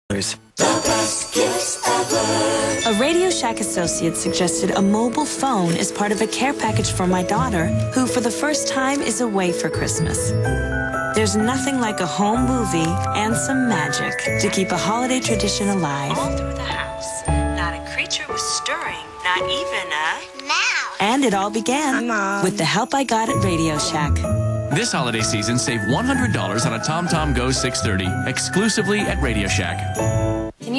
A Radioshack associate suggested a mobile phone as part of a care package for my daughter, who for the first time is away for Christmas. There's nothing like a home movie and some magic to keep a holiday tradition alive. All through the house, not a creature was stirring, not even a mouse. And it all began with the help I got at Radioshack. This holiday season, save $100 on a TomTom Go 630 exclusively at Radioshack.